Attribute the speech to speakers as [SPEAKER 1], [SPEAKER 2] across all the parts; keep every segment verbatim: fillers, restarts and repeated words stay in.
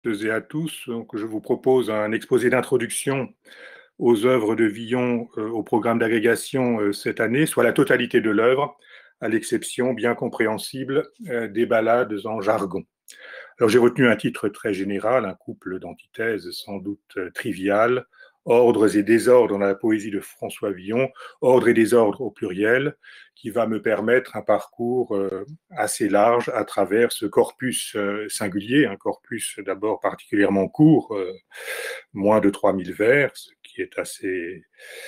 [SPEAKER 1] toutes et à tous, donc je vous propose un exposé d'introduction aux œuvres de Villon euh, au programme d'agrégation euh, cette année, soit la totalité de l'œuvre, à l'exception bien compréhensible euh, des ballades en jargon. Alors j'ai retenu un titre très général, un couple d'antithèses sans doute euh, trivial, Ordres et désordres dans la poésie de François Villon, Ordre et désordre au pluriel, qui va me permettre un parcours euh, assez large à travers ce corpus euh, singulier, un corpus d'abord particulièrement court, euh, moins de trois mille vers, ce qui est assez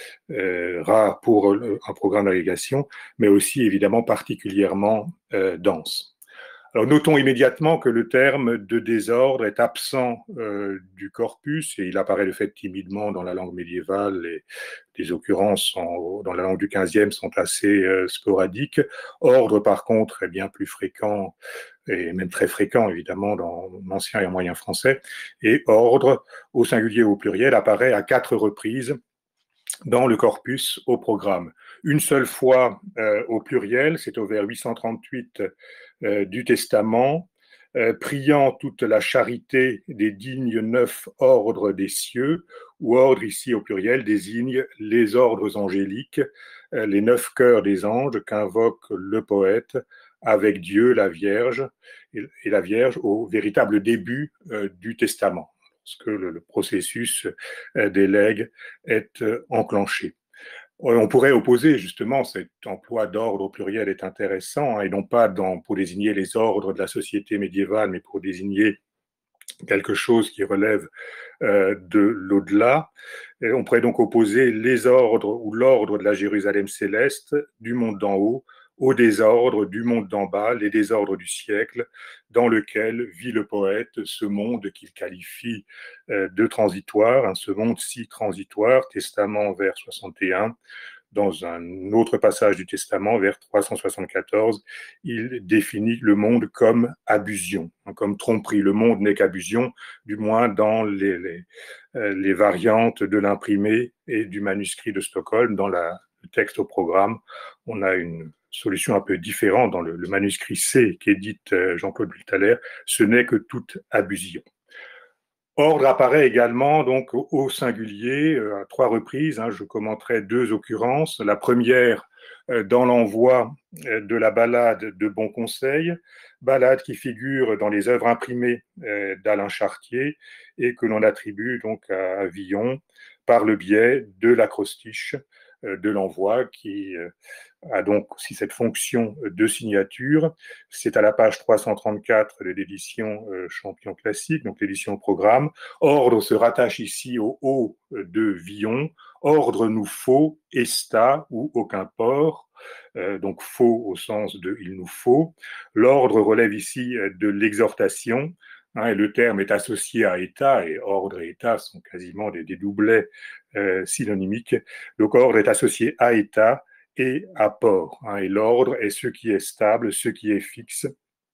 [SPEAKER 1] euh, rare pour un programme d'agrégation, mais aussi évidemment particulièrement euh, dense. Alors, notons immédiatement que le terme de désordre est absent euh, du corpus et il apparaît de fait timidement dans la langue médiévale. Et les occurrences sont, dans la langue du quinzième sont assez euh, sporadiques. Ordre, par contre, est bien plus fréquent et même très fréquent, évidemment, dans l'ancien et moyen français. Et ordre, au singulier ou au pluriel, apparaît à quatre reprises dans le corpus au programme. Une seule fois euh, au pluriel, c'est au vers huit cent trente-huit euh, du Testament, euh, priant toute la charité des dignes neuf ordres des cieux, ou ordre ici au pluriel désigne les ordres angéliques, euh, les neuf chœurs des anges qu'invoque le poète avec Dieu, la Vierge, et la Vierge au véritable début euh, du Testament, lorsque le, le processus euh, des legs est euh, enclenché. On pourrait opposer justement cet emploi d'ordre au pluriel est intéressant, hein, et non pas dans, pour désigner les ordres de la société médiévale, mais pour désigner quelque chose qui relève euh, de l'au-delà. Et on pourrait donc opposer les ordres ou l'ordre de la Jérusalem céleste, du monde d'en haut, au désordre du monde d'en bas, les désordres du siècle, dans lequel vit le poète ce monde qu'il qualifie euh, de transitoire, hein, ce monde si transitoire, Testament vers soixante et un. Dans un autre passage du Testament, vers trois cent soixante-quatorze, il définit le monde comme abusion, comme tromperie. Le monde n'est qu'abusion, du moins dans les, les, les variantes de l'imprimé et du manuscrit de Stockholm. Dans la, le texte au programme, on a une solution un peu différente. Dans le, le manuscrit C qu'édite Jean-Claude Bulthaler, ce n'est que toute abusion. Ordre apparaît également donc au singulier euh, à trois reprises. Hein, je commenterai deux occurrences. La première euh, dans l'envoi euh, de la ballade de Bon Conseil, ballade qui figure dans les œuvres imprimées euh, d'Alain Chartier et que l'on attribue donc à, à Villon par le biais de l'acrostiche euh, de l'envoi qui euh, a donc aussi cette fonction de signature. C'est à la page trois cent trente-quatre de l'édition euh, Champion Classique, donc l'édition programme. Ordre se rattache ici au haut de Villon. Ordre nous faut, esta ou aucun port. Euh, donc faut au sens de il nous faut. L'ordre relève ici de l'exhortation. Hein, et le terme est associé à état, et ordre et état sont quasiment des, des doublets euh, synonymiques. Donc ordre est associé à état et à port. Hein, et l'ordre est ce qui est stable, ce qui est fixe.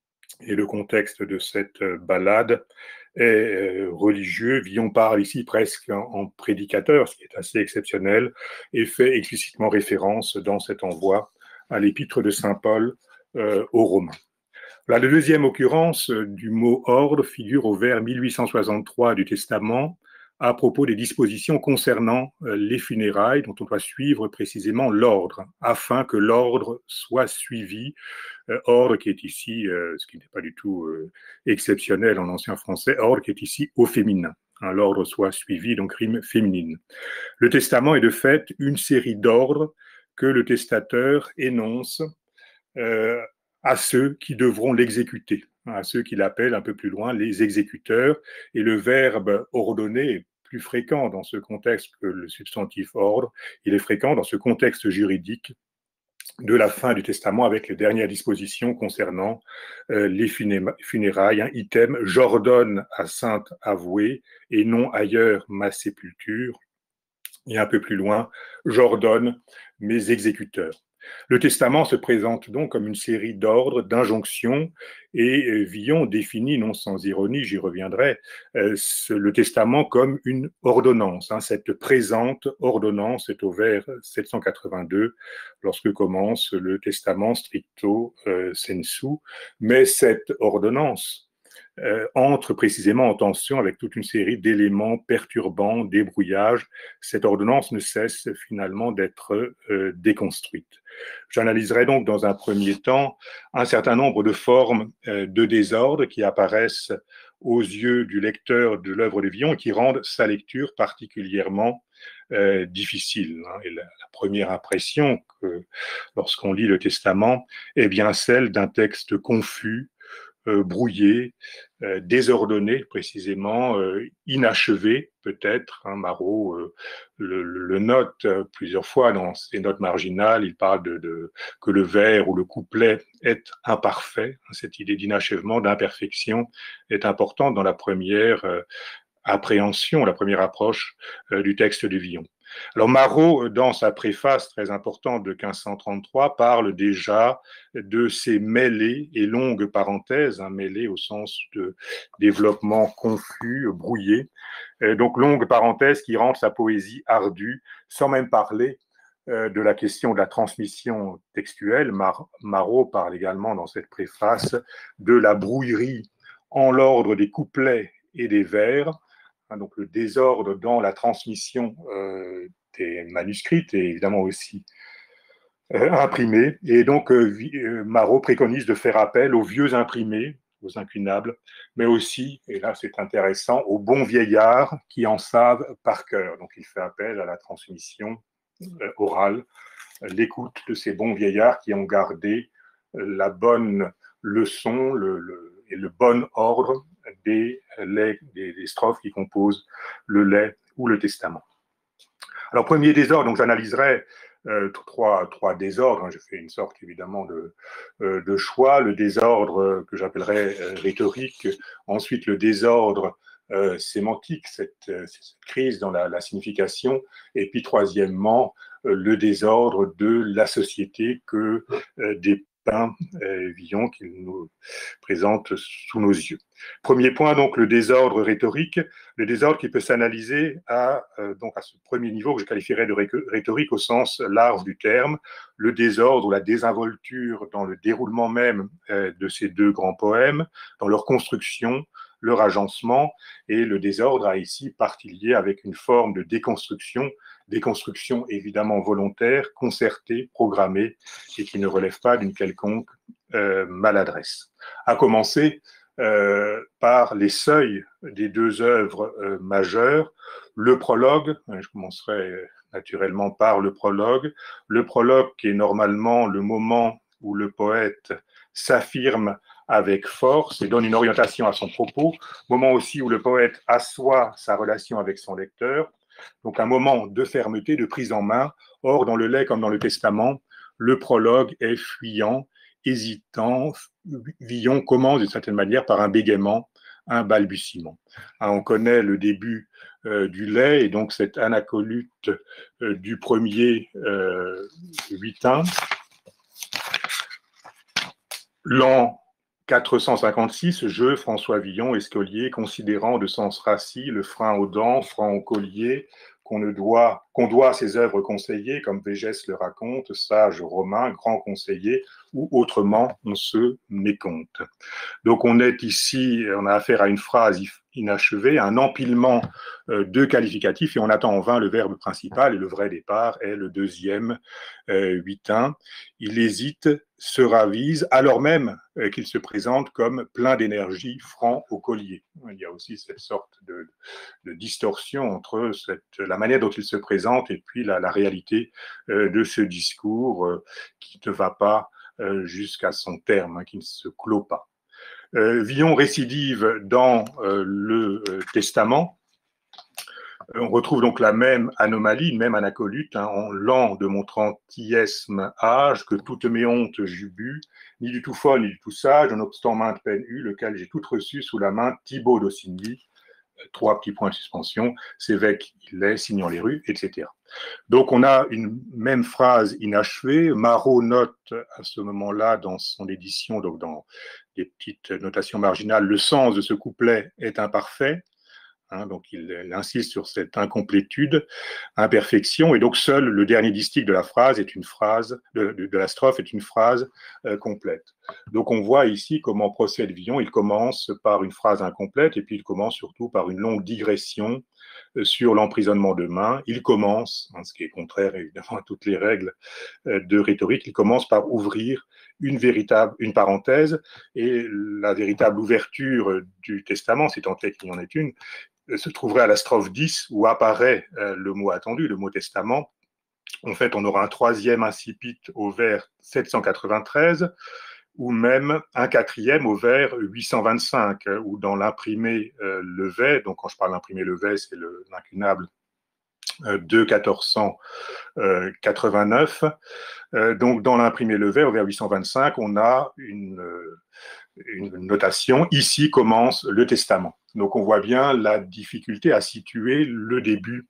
[SPEAKER 1] Et le contexte de cette ballade est euh, religieux. Villon parle ici presque en, en prédicateur, ce qui est assez exceptionnel, et fait explicitement référence dans cet envoi à l'épître de saint Paul euh, aux Romains. La deuxième occurrence du mot ordre figure au vers mille huit cent soixante-trois du Testament à propos des dispositions concernant les funérailles dont on doit suivre précisément l'ordre, afin que l'ordre soit suivi. Ordre qui est ici, ce qui n'est pas du tout exceptionnel en ancien français, ordre qui est ici au féminin. L'ordre soit suivi, donc rime féminine. Le testament est de fait une série d'ordres que le testateur énonce euh, à ceux qui devront l'exécuter, à ceux qu'il appelle un peu plus loin les exécuteurs. Et le verbe ordonner est plus fréquent dans ce contexte que le substantif ordre. Il est fréquent dans ce contexte juridique de la fin du testament avec les dernières dispositions concernant euh, les funérailles. Hein, item, j'ordonne à sainte avouée et non ailleurs ma sépulture. Et un peu plus loin, j'ordonne mes exécuteurs. Le testament se présente donc comme une série d'ordres, d'injonctions, et Villon définit, non sans ironie, j'y reviendrai, euh, le testament comme une ordonnance. Hein, cette présente ordonnance est au vers sept cent quatre-vingt-deux, lorsque commence le testament stricto euh, sensu, mais cette ordonnance euh, entre précisément en tension avec toute une série d'éléments perturbants, des brouillages. Cette ordonnance ne cesse finalement d'être euh, déconstruite. J'analyserai donc dans un premier temps un certain nombre de formes euh, de désordre qui apparaissent aux yeux du lecteur de l'œuvre de Villon et qui rendent sa lecture particulièrement euh, difficile. Et la, la première impression que lorsqu'on lit le Testament est bien celle d'un texte confus, Euh, brouillé, euh, désordonné précisément, euh, inachevé peut-être. Hein, Marot euh, le, le note euh, plusieurs fois dans ses notes marginales, il parle de, de que le vers ou le couplet est imparfait. Cette idée d'inachèvement, d'imperfection est importante dans la première euh, appréhension, la première approche euh, du texte de Villon. Alors Marot, dans sa préface très importante de quinze cent trente-trois, parle déjà de ces mêlées et longues parenthèses, hein, mêlées au sens de développement confus, brouillé, et donc longues parenthèses qui rendent sa poésie ardue, sans même parler euh, de la question de la transmission textuelle. Mar Marot parle également dans cette préface de la brouillerie en l'ordre des couplets et des vers, donc le désordre dans la transmission euh, des manuscrits et évidemment aussi euh, imprimés. Et donc euh, Marot préconise de faire appel aux vieux imprimés, aux incunables, mais aussi, et là c'est intéressant, aux bons vieillards qui en savent par cœur. Donc il fait appel à la transmission euh, orale, l'écoute de ces bons vieillards qui ont gardé la bonne leçon le, le, et le bon ordre des, les, des, des strophes qui composent le lait ou le testament. Alors, premier désordre, donc j'analyserai euh, trois, trois désordres. Hein, je fais une sorte évidemment de, euh, de choix. Le désordre que j'appellerais euh, rhétorique, ensuite le désordre euh, sémantique, cette, cette crise dans la, la signification, et puis troisièmement, euh, le désordre de la société que euh, des Euh, Villon qu'il nous présente sous nos yeux. Premier point, donc, le désordre rhétorique, le désordre qui peut s'analyser à, euh, donc à ce premier niveau que je qualifierais de rhétorique au sens large du terme, le désordre ou la désinvolture dans le déroulement même euh, de ces deux grands poèmes, dans leur construction, leur agencement, et le désordre a ici partie liée avec une forme de déconstruction, déconstruction évidemment volontaire, concertée, programmée, et qui ne relève pas d'une quelconque euh, maladresse. À commencer euh, par les seuils des deux œuvres euh, majeures, le prologue, je commencerai naturellement par le prologue, le prologue qui est normalement le moment où le poète s'affirme avec force et donne une orientation à son propos, moment aussi où le poète assoit sa relation avec son lecteur, donc un moment de fermeté, de prise en main. Or, dans le lait comme dans le testament, le prologue est fuyant, hésitant. Villon commence d'une certaine manière par un bégaiement, un balbutiement. Hein, on connaît le début euh, du lait et donc cette anacolute euh, du premier euh, huitain. L'an quatre cent cinquante-six, je, François Villon, escolier, considérant de sens rassis le frein aux dents, franc au collier, qu'on ne doit, qu'on doit à ses œuvres conseillées, comme Végès le raconte, sage romain, grand conseiller, ou autrement on se mécompte. Donc on est ici, on a affaire à une phrase inachevée, un empilement euh, de qualificatifs, et on attend en vain le verbe principal, et le vrai départ est le deuxième euh, huitain. Il hésite, se ravise, alors même euh, qu'il se présente comme plein d'énergie, franc au collier. Il y a aussi cette sorte de, de distorsion entre cette, la manière dont il se présente et puis la, la réalité euh, de ce discours euh, qui ne va pas euh, jusqu'à son terme, hein, qui ne se clôt pas. Euh, Villon récidive dans euh, le euh, Testament. On retrouve donc la même anomalie, une même anacolute, hein, en l'an de mon trentième âge, que toutes mes hontes j'eus bu, ni du tout folle, ni du tout sage, nonobstant maintes peines eu, lequel j'ai toutes reçues sous la main Thibaut d'Aussigny, trois petits points de suspension, Sévêque, il est, signant les rues, et cetera. Donc on a une même phrase inachevée. Marot note à ce moment-là dans son édition, donc dans des petites notations marginales, le sens de ce couplet est imparfait. Hein, donc il, il insiste sur cette incomplétude, imperfection, et donc seul le dernier distique de la phrase est une phrase, de, de, de la strophe est une phrase euh, complète. Donc on voit ici comment procède Villon. Il commence par une phrase incomplète et puis il commence surtout par une longue digression euh, sur l'emprisonnement de main. Il commence, hein, ce qui est contraire évidemment à toutes les règles euh, de rhétorique, il commence par ouvrir une véritable, une parenthèse, et la véritable ouverture du testament, si tant est qu'il y en ait une, se trouverait à la strophe dix, où apparaît euh, le mot attendu, le mot testament. En fait, on aura un troisième incipit au vers sept cent quatre-vingt-treize, ou même un quatrième au vers huit cent vingt-cinq, où dans l'imprimé euh, Levet, donc quand je parle d'imprimé Levet, c'est l'incunable euh, de quatorze cent quatre-vingt-neuf. Euh, donc dans l'imprimé Levet, au vers huit cent vingt-cinq, on a une... Euh, une notation, ici commence le testament. Donc on voit bien la difficulté à situer le début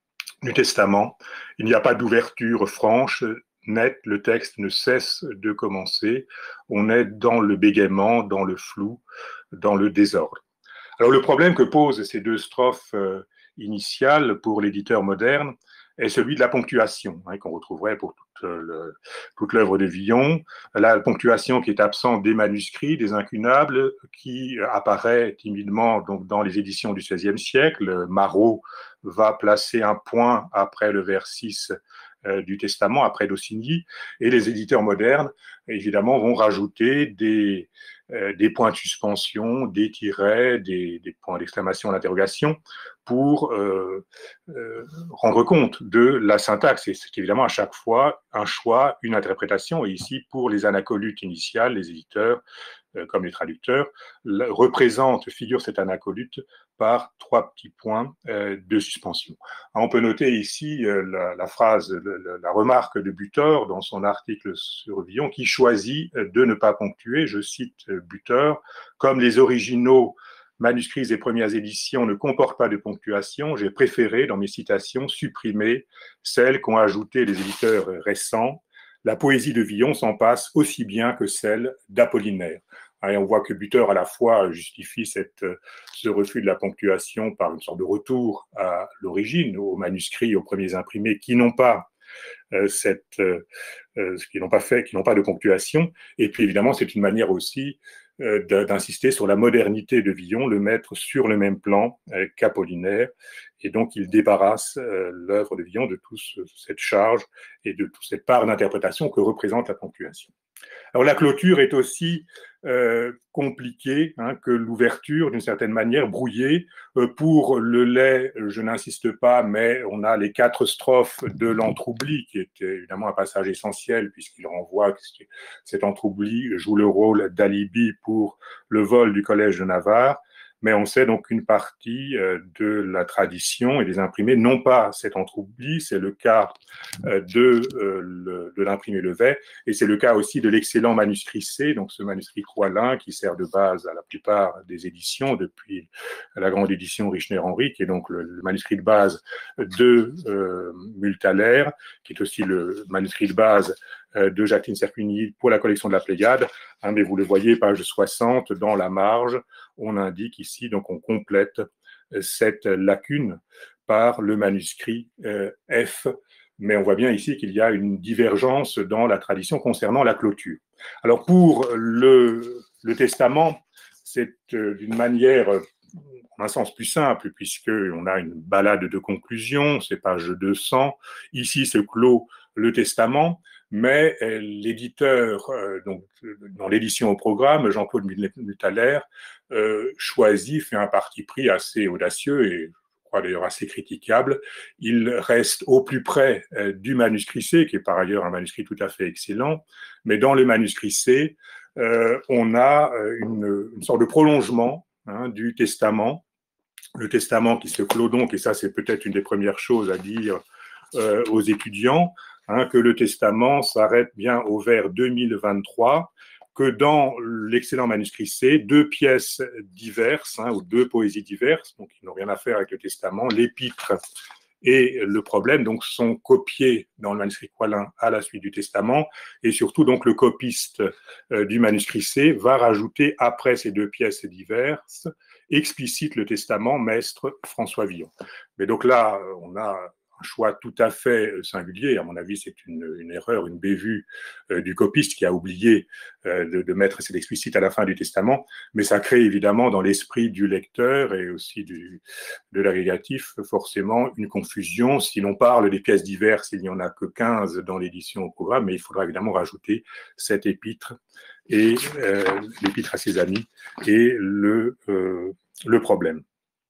[SPEAKER 1] du testament. Il n'y a pas d'ouverture franche, nette, le texte ne cesse de commencer. On est dans le bégaiement, dans le flou, dans le désordre. Alors le problème que posent ces deux strophes euh, initiales pour l'éditeur moderne est celui de la ponctuation, hein, qu'on retrouverait pour toute, le, toute l'œuvre de Villon. La ponctuation qui est absente des manuscrits, des incunables, qui apparaît timidement donc, dans les éditions du seizième siècle. Marot va placer un point après le vers six euh, du Testament, après D'Aussigny, et les éditeurs modernes, évidemment, vont rajouter des, euh, des points de suspension, des tirets, des, des points d'exclamation, d'interrogation, pour euh, euh, rendre compte de la syntaxe. Et c'est évidemment à chaque fois un choix, une interprétation. Et ici, pour les anacolutes initiales, les éditeurs, euh, comme les traducteurs, représentent, figurent cet anacolute par trois petits points euh, de suspension. Alors, on peut noter ici euh, la, la phrase, la, la remarque de Butor dans son article sur Villon, qui choisit de ne pas ponctuer, je cite Butor, comme les originaux manuscrits des premières éditions ne comportent pas de ponctuation, j'ai préféré, dans mes citations, supprimer celles qu'ont ajoutées les éditeurs récents. La poésie de Villon s'en passe aussi bien que celle d'Apollinaire. Et on voit que Butor, à la fois, justifie cette, ce refus de la ponctuation par une sorte de retour à l'origine, aux manuscrits, aux premiers imprimés, qui n'ont pas euh, cette, euh, qui n'ont pas fait, qui n'ont pas de ponctuation. Et puis, évidemment, c'est une manière aussi euh, d'insister sur la modernité de Villon, le mettre sur le même plan euh, qu'Apollinaire. Et donc, il débarrasse euh, l'œuvre de Villon de toute cette charge et de toute cette part d'interprétation que représente la ponctuation. Alors la clôture est aussi euh, compliquée hein, que l'ouverture, d'une certaine manière, brouillée. Euh, pour le lait, je n'insiste pas, mais on a les quatre strophes de l'entroubli, qui est évidemment un passage essentiel, puisqu'il renvoie que cet entroubli joue le rôle d'alibi pour le vol du collège de Navarre. Mais on sait donc qu'une partie euh, de la tradition et des imprimés n'ont pas cet entroubli. C'est le cas euh, de, euh, le, de l'imprimé Levet, et c'est le cas aussi de l'excellent manuscrit C, donc ce manuscrit Croilin qui sert de base à la plupart des éditions depuis la grande édition Richner-Henry, qui est donc le, le manuscrit de base de euh, Multaler, qui est aussi le manuscrit de base de Jacqueline Serpigny pour la collection de la Pléiade, hein, mais vous le voyez, page soixante, dans la marge, on indique ici, donc on complète cette lacune par le manuscrit euh, F, mais on voit bien ici qu'il y a une divergence dans la tradition concernant la clôture. Alors pour le, le testament, c'est euh, d'une manière, en un sens plus simple, puisqu'on a une balade de conclusion, c'est page deux cents, ici se clôt le testament, mais euh, l'éditeur, euh, donc dans l'édition au programme, Jean-Claude Multaler, euh, choisit, fait un parti pris assez audacieux et je crois d'ailleurs assez critiquable. Il reste au plus près euh, du manuscrit C, qui est par ailleurs un manuscrit tout à fait excellent, mais dans le manuscrit C, euh, on a une, une sorte de prolongement hein, du testament, le testament qui se clôt donc, et ça c'est peut-être une des premières choses à dire euh, aux étudiants, Hein, que le testament s'arrête bien au vers deux mille vingt-trois, que dans l'excellent manuscrit C, deux pièces diverses, hein, ou deux poésies diverses, donc qui n'ont rien à faire avec le testament, l'épître et le problème, donc sont copiés dans le manuscrit Croilin à la suite du testament, et surtout donc le copiste euh, du manuscrit C va rajouter après ces deux pièces diverses explicite le testament maître François Villon. Mais donc là, on a un choix tout à fait singulier. À mon avis, c'est une, une erreur, une bévue euh, du copiste qui a oublié euh, de, de mettre cet explicite à la fin du testament, mais ça crée évidemment dans l'esprit du lecteur et aussi du, de l'agrégatif forcément une confusion. Si l'on parle des pièces diverses, il n'y en a que quinze dans l'édition au programme, mais il faudra évidemment rajouter cet épître et euh, l'épître à ses amis et le, euh, le problème.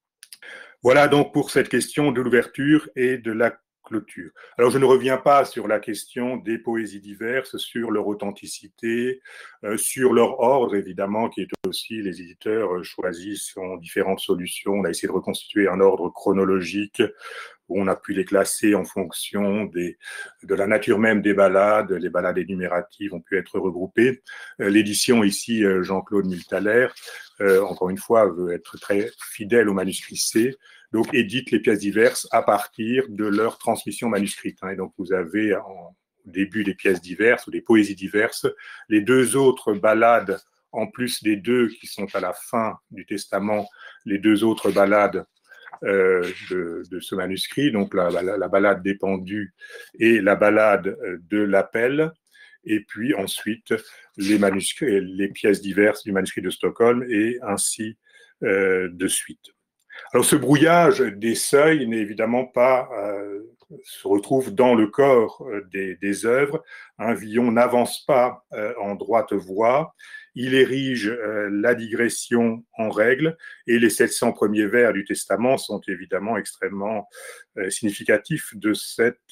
[SPEAKER 1] Voilà donc pour cette question de l'ouverture et de la clôture. Alors je ne reviens pas sur la question des poésies diverses, sur leur authenticité, euh, sur leur ordre évidemment, qui est aussi, les éditeurs choisissent différentes solutions. On a essayé de reconstituer un ordre chronologique où on a pu les classer en fonction des, de la nature même des ballades. Les ballades énumératives ont pu être regroupées. Euh, L'édition ici, Jean-Claude Miltaler, euh, encore une fois, veut être très fidèle au manuscrit C, donc édite les pièces diverses à partir de leur transmission manuscrite. Hein. Et donc vous avez en début des pièces diverses ou des poésies diverses, les deux autres ballades, en plus des deux qui sont à la fin du testament, les deux autres ballades Euh, de, de ce manuscrit, donc la, la, la ballade des pendus et la ballade de l'appel, et puis ensuite les manuscrits, les pièces diverses du manuscrit de Stockholm, et ainsi euh, de suite. Alors ce brouillage des seuils n'est évidemment pas, euh, se retrouve dans le corps des, des œuvres. Un Villon n'avance pas euh, en droite voie, il érige euh, la digression en règle, et les sept cents premiers vers du Testament sont évidemment extrêmement euh, significatifs de cette,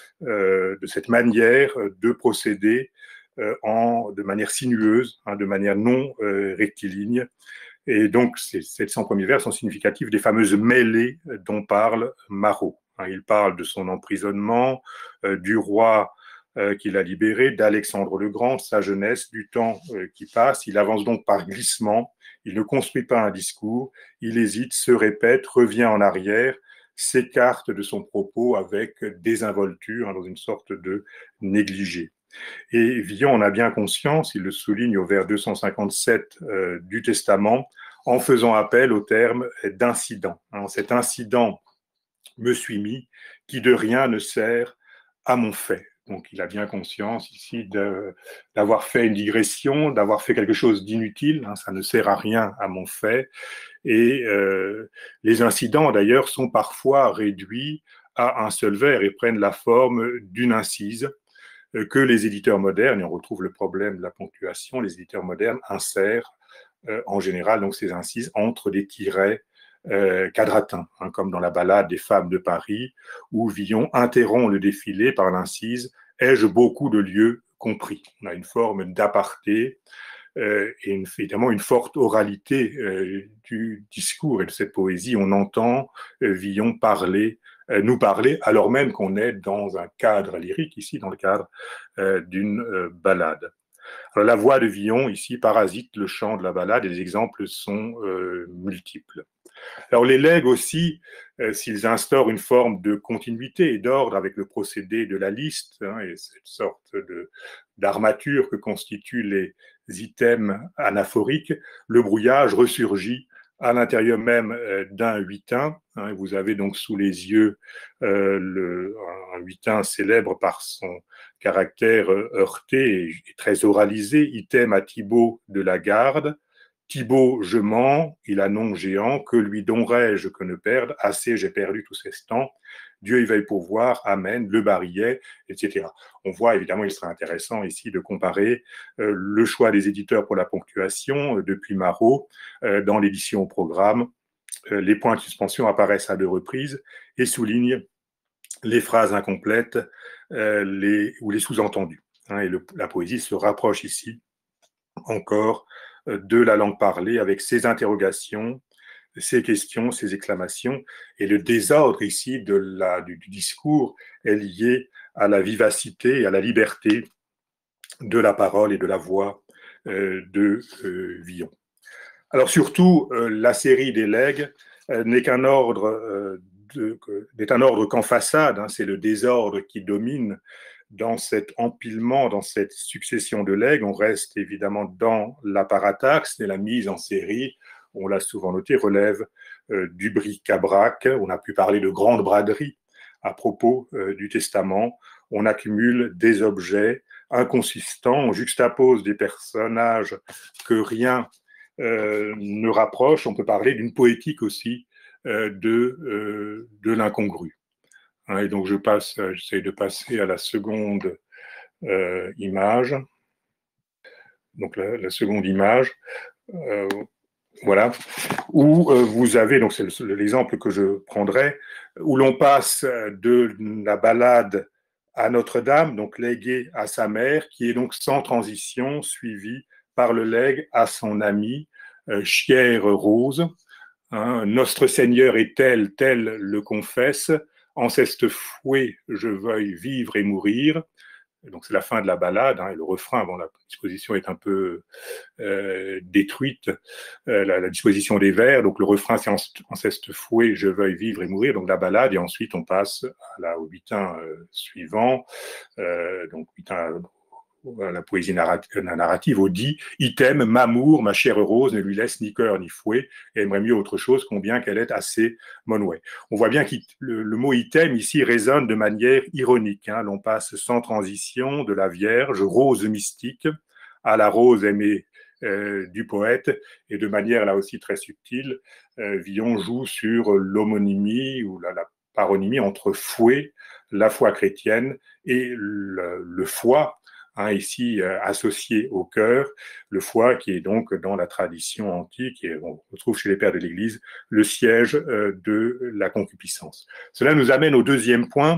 [SPEAKER 1] euh, de cette manière de procéder euh, en, de manière sinueuse, hein, de manière non euh, rectiligne. Et donc, ces sept cents premiers vers sont significatifs des fameuses mêlées dont parle Marot. Il parle de son emprisonnement, euh, du roi euh, qu'il a libéré, d'Alexandre le Grand, sa jeunesse, du temps euh, qui passe. Il avance donc par glissement, il ne construit pas un discours, il hésite, se répète, revient en arrière, s'écarte de son propos avec désinvolture, hein, dans une sorte de négligé. Et Villon en a bien conscience, il le souligne au vers deux cent cinquante-sept euh, du Testament, en faisant appel au terme d'incident. Hein, cet incident me suis mis, qui de rien ne sert à mon fait. Donc il a bien conscience ici d'avoir fait une digression, d'avoir fait quelque chose d'inutile, hein, ça ne sert à rien à mon fait. Et euh, les incidents d'ailleurs sont parfois réduits à un seul vers et prennent la forme d'une incise que les éditeurs modernes, et on retrouve le problème de la ponctuation, les éditeurs modernes insèrent euh, en général donc ces incises entre des tirets euh, quadratins, hein, comme dans la ballade des femmes de Paris, où Villon interrompt le défilé par l'incise « Ai-je beaucoup de lieux compris ?» On a une forme d'aparté euh, et une, évidemment une forte oralité euh, du discours et de cette poésie. On entend euh, Villon parler nous parler, alors même qu'on est dans un cadre lyrique, ici, dans le cadre euh, d'une euh, ballade. Alors, la voix de Villon, ici, parasite le chant de la ballade, et les exemples sont euh, multiples. Alors, les legs aussi, euh, s'ils instaurent une forme de continuité et d'ordre avec le procédé de la liste, hein, et cette sorte d'armature que constituent les items anaphoriques, le brouillage ressurgit à l'intérieur même euh, d'un huitain. Hein, vous avez donc sous les yeux euh, le, un huitain célèbre par son caractère euh, heurté et, et très oralisé, item à Thibaut de la Garde. Thibaut, je mens, il a nom géant, que lui donnerai-je que ne perde, assez j'ai perdu tous ces temps, Dieu y veille pour voir, amen, le barillet, et cetera. On voit évidemment, il serait intéressant ici de comparer euh, le choix des éditeurs pour la ponctuation, euh, depuis Marot, euh, dans l'édition au programme. Euh, les points de suspension apparaissent à deux reprises et soulignent les phrases incomplètes euh, les, ou les sous-entendus. Hein, et le, la poésie se rapproche ici encore de la langue parlée avec ses interrogations, ses questions, ses exclamations. Et le désordre ici de la, du, du discours est lié à la vivacité et à la liberté de la parole et de la voix euh, de euh, Villon. Alors surtout, euh, la série des legs euh, n'est qu'un ordre, euh, de, n'est un ordre qu'en façade, hein, c'est le désordre qui domine dans cet empilement, dans cette succession de legs. On reste évidemment dans l'apparataxe et la mise en série. on l'a souvent noté, relève euh, du bric-à-brac. On a pu parler de grande braderie à propos euh, du testament. On accumule des objets inconsistants, on juxtapose des personnages que rien euh, ne rapproche. On peut parler d'une poétique aussi euh, de, euh, de l'incongru. Hein, et donc je passe, j'essaie de passer à la seconde euh, image. Donc la, la seconde image, euh, voilà, où euh, vous avez, donc c'est l'exemple que je prendrai, où l'on passe de la ballade à Notre-Dame, donc léguée à sa mère, qui est donc sans transition, suivie par le legs à son ami, euh, Chière Rose. Hein, Notre Seigneur est tel, tel le confesse, en ceste fouet je veuille vivre et mourir. Donc c'est la fin de la ballade, hein, et le refrain, bon, la disposition est un peu euh, détruite, euh, la, la disposition des vers, donc le refrain c'est en, en ceste fouet, je veuille vivre et mourir, donc la ballade, et ensuite on passe à la, au huitain euh, suivant, euh, donc huitain, la poésie narrative, au dit « Item, m'amour, ma chère Rose, ne lui laisse ni cœur ni fouet, et aimerait mieux autre chose, combien qu'elle est assez monouée. » On voit bien que le, le mot « item » ici résonne de manière ironique. Hein. L'on passe sans transition de la Vierge, rose mystique, à la rose aimée euh, du poète, et de manière là aussi très subtile, euh, Villon joue sur l'homonymie ou la, la paronymie entre fouet, la foi chrétienne, et le, le foie, Hein, ici euh, associé au cœur, le foie qui est donc dans la tradition antique, et on retrouve chez les pères de l'Église, le siège euh, de la concupiscence. Cela nous amène au deuxième point,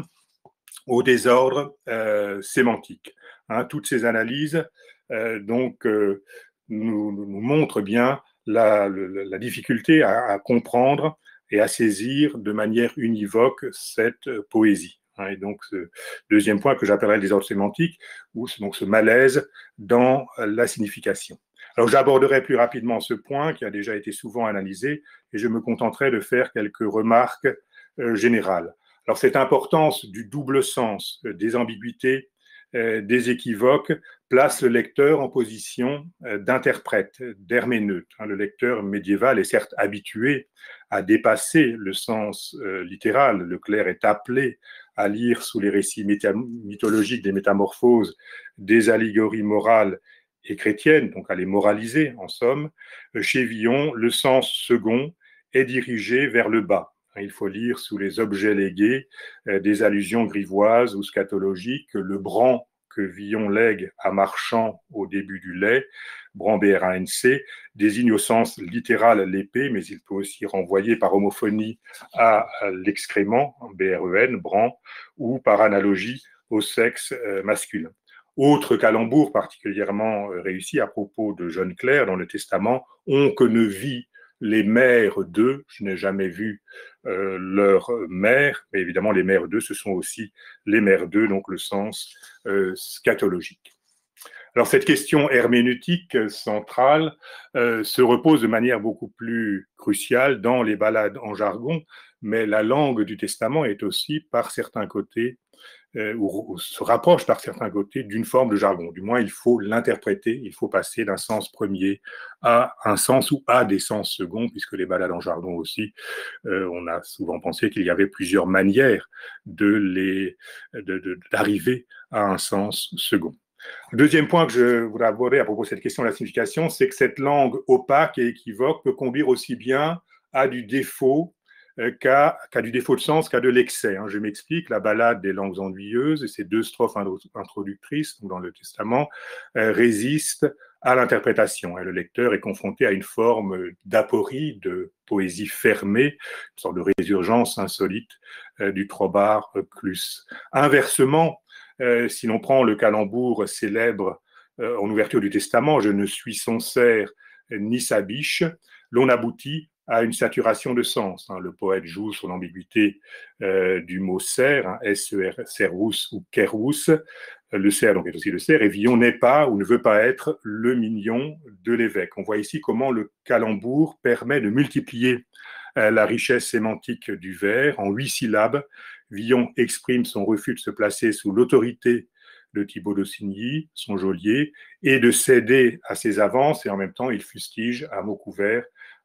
[SPEAKER 1] au désordre euh, sémantique. Hein, toutes ces analyses euh, donc, euh, nous, nous montrent bien la, la, la difficulté à, à comprendre et à saisir de manière univoque cette poésie. Et donc, ce deuxième point que j'appellerais le désordre sémantique, ou donc ce malaise dans la signification. Alors, j'aborderai plus rapidement ce point qui a déjà été souvent analysé, et je me contenterai de faire quelques remarques euh, générales. Alors, cette importance du double sens, euh, des ambiguïtés, euh, des équivoques, place le lecteur en position euh, d'interprète, d'herméneute. Hein, le lecteur médiéval est certes habitué à dépasser le sens euh, littéral. Le clerc est appelé à lire sous les récits mythologiques des métamorphoses, des allégories morales et chrétiennes, donc à les moraliser en somme. Chez Villon, le sens second est dirigé vers le bas. Il faut lire sous les objets légués euh, des allusions grivoises ou scatologiques, le bran que Villon lègue à Marchand au début du lait, bran B R A N C, désigne au sens littéral l'épée, mais il peut aussi renvoyer par homophonie à l'excrément, B R E N, bran, ou par analogie au sexe euh, masculin. Autre calembour particulièrement réussi à propos de Jeune Claire dans le Testament, on que ne vit les mères d'eux, je n'ai jamais vu euh, leur mère, mais évidemment les mères d'eux, ce sont aussi les mères d'eux, donc le sens euh, scatologique. Alors cette question herméneutique centrale euh, se repose de manière beaucoup plus cruciale dans les ballades en jargon, mais la langue du Testament est aussi par certains côtés Euh, ou, ou se rapproche par certains côtés d'une forme de jargon. Du moins, il faut l'interpréter, il faut passer d'un sens premier à un sens ou à des sens seconds, puisque les ballades en jargon aussi, euh, on a souvent pensé qu'il y avait plusieurs manières de les, de, de, d'arriver à un sens second. Le deuxième point que je voudrais aborder à propos de cette question de la signification, c'est que cette langue opaque et équivoque peut conduire aussi bien à du défaut qu'à qu du défaut de sens, qu'à de l'excès. Hein. Je m'explique, la ballade des langues ennuyeuses et ces deux strophes introductrices dans le Testament euh, résistent à l'interprétation. Le lecteur est confronté à une forme d'aporie, de poésie fermée, une sorte de résurgence insolite euh, du Trobar Clus. Inversement, euh, si l'on prend le calembour célèbre euh, en ouverture du Testament, je ne suis son cerf ni sa biche, l'on aboutit à une saturation de sens. Hein. Le poète joue sur l'ambiguïté euh, du mot cerf, hein, S E R, servus ou kervus. Le cerf donc est aussi le cerf, et Villon n'est pas ou ne veut pas être le mignon de l'évêque. On voit ici comment le calembour permet de multiplier euh, la richesse sémantique du vers. En huit syllabes, Villon exprime son refus de se placer sous l'autorité de Thibaut d'Aussigny, son geôlier, et de céder à ses avances, et en même temps il fustige à mots couverts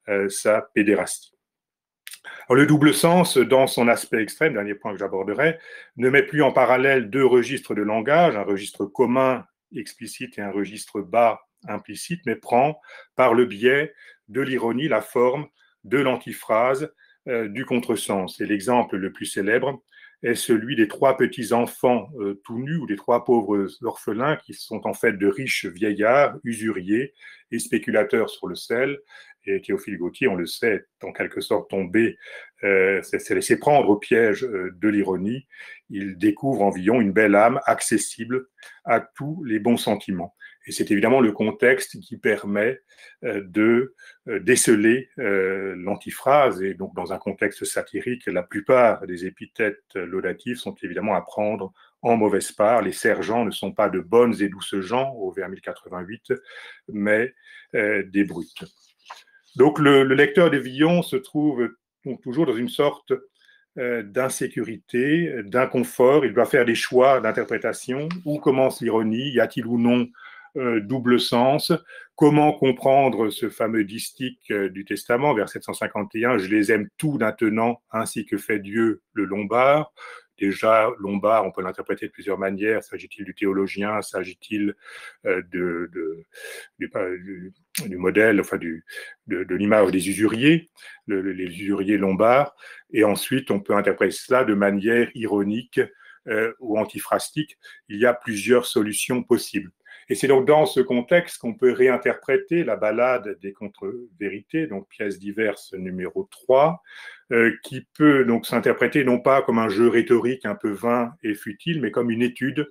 [SPEAKER 1] euh, sa pédérastie. Alors, le double sens, dans son aspect extrême, dernier point que j'aborderai, ne met plus en parallèle deux registres de langage, un registre commun explicite et un registre bas implicite, mais prend par le biais de l'ironie la forme de l'antiphrase, euh, du contresens. Et l'exemple le plus célèbre est celui des trois petits enfants euh, tout nus ou des trois pauvres orphelins qui sont en fait de riches vieillards, usuriers et spéculateurs sur le sel. Et Théophile Gautier, on le sait, est en quelque sorte tombé, euh, s'est laissé prendre au piège euh, de l'ironie. Il découvre en Villon une belle âme accessible à tous les bons sentiments. Et c'est évidemment le contexte qui permet euh, de euh, déceler euh, l'antiphrase. Et donc, dans un contexte satirique, la plupart des épithètes laudatives sont évidemment à prendre en mauvaise part. Les sergents ne sont pas de bonnes et douces gens, au vers mille quatre-vingt-huit, mais euh, des brutes. Donc, le, le lecteur de Villon se trouve donc, toujours dans une sorte euh, d'insécurité, d'inconfort. Il doit faire des choix d'interprétation. Où commence l'ironie? Y a-t-il ou non euh, double sens? Comment comprendre ce fameux distique euh, du Testament, vers sept cent cinquante et un, « Je les aime tous d'un tenant, ainsi que fait Dieu le Lombard ». Déjà, Lombard, on peut l'interpréter de plusieurs manières. S'agit-il du théologien? S'agit-il euh, de, de, du, du, du modèle, enfin du, de, de l'image des usuriers, le, les usuriers lombards? Et ensuite, on peut interpréter cela de manière ironique euh, ou antiphrastique. Il y a plusieurs solutions possibles. Et c'est donc dans ce contexte qu'on peut réinterpréter la ballade des contre-vérités, donc pièce diverse numéro trois, euh, qui peut donc s'interpréter non pas comme un jeu rhétorique un peu vain et futile, mais comme une étude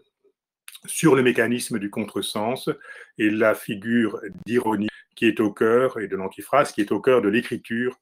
[SPEAKER 1] sur le mécanisme du contresens et la figure d'ironie qui est au cœur, et de l'antiphrase, qui est au cœur de l'écriture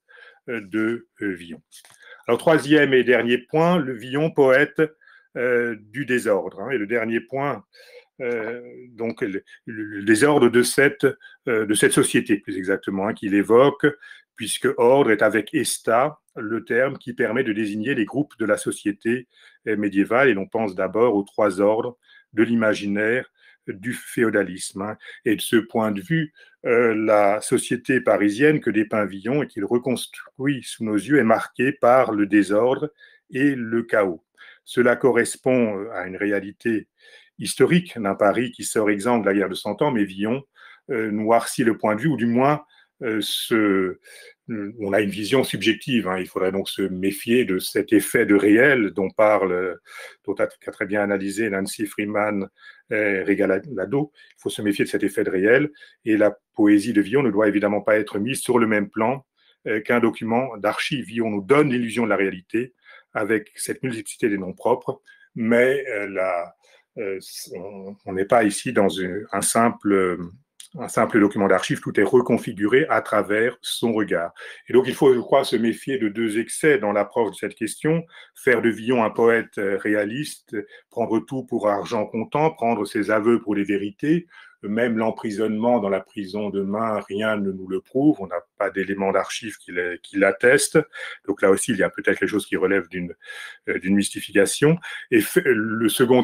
[SPEAKER 1] de Villon. Alors, troisième et dernier point, le Villon, poète euh, du désordre. Hein, et le dernier point, Euh, donc le, le désordre de cette, euh, de cette société, plus exactement, hein, qu'il évoque, puisque ordre est avec esta le terme qui permet de désigner les groupes de la société médiévale, et l'on pense d'abord aux trois ordres de l'imaginaire du féodalisme. Hein. Et de ce point de vue, euh, la société parisienne que dépeint Villon et qu'il reconstruit sous nos yeux est marquée par le désordre et le chaos. Cela correspond à une réalité historique d'un Paris qui sort exempt de la guerre de Cent Ans, mais Villon euh, noircit le point de vue, ou du moins, euh, ce, on a une vision subjective. Hein. Il faudrait donc se méfier de cet effet de réel dont parle, dont a, a très bien analysé Nancy Freeman et Regalado. Il faut se méfier de cet effet de réel, et la poésie de Villon ne doit évidemment pas être mise sur le même plan euh, qu'un document d'archives. Villon nous donne l'illusion de la réalité avec cette multiplicité des noms propres, mais euh, la Euh, on n'est pas ici dans une, un, simple, un simple document d'archives, tout est reconfiguré à travers son regard. Et donc il faut, je crois, se méfier de deux excès dans l'approche de cette question. Faire de Villon un poète réaliste, prendre tout pour argent comptant, prendre ses aveux pour les vérités, même l'emprisonnement dans la prison de Main, rien ne nous le prouve, on n'a pas d'éléments d'archives qui, qui l'attestent. Donc là aussi, il y a peut-être quelque chose qui relève d'une d'une mystification. Et le second,